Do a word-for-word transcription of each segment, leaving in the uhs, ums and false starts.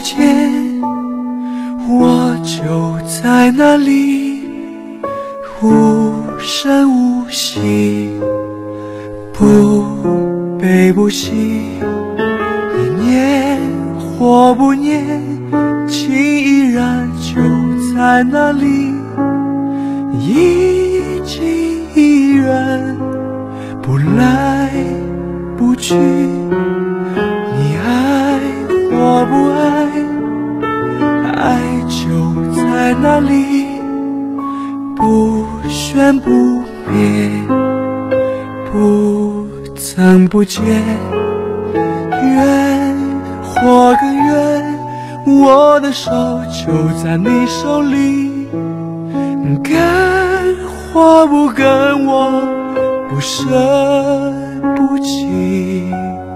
见，我就在那里，无声无息，不悲不喜，你念或不念，情依然就在那里，已经依然不来不去。你爱或不爱，爱就在那里，不喧不灭，不曾不见。远或更远，我的手就在你手里，跟或不跟，我不舍不弃。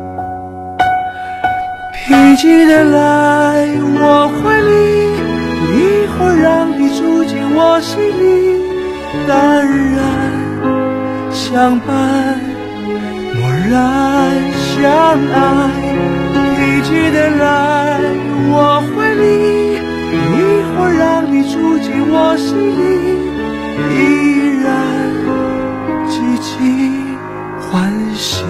疲极的来我怀里，一会儿让你住进我心里，淡然相伴，默然相爱。疲极的来我怀里，一会儿让你住进我心里，依然寂静欢喜。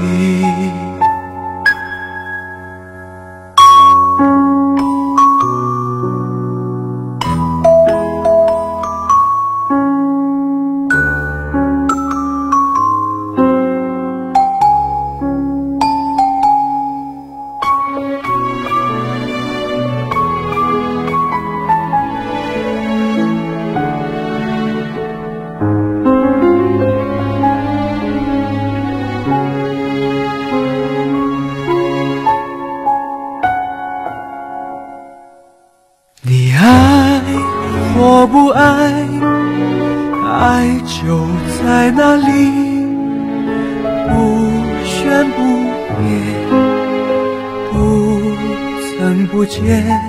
你爱或不爱，爱就在那里，不喧不灭，不曾不见。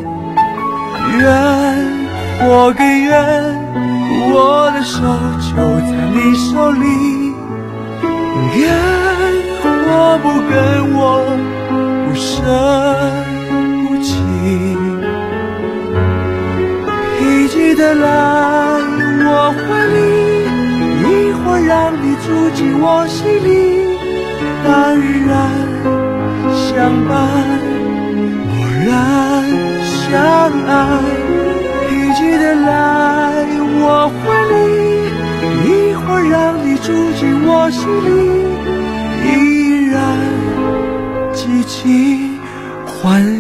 远或更远，我的手就在你手里，跟或不跟，我不舍不弃。疲极的来我怀里，一会儿让你住进我心里，淡然相伴，默然相爱。疲极的来我怀里，一会儿让你住进我心里，依然寂静欢喜。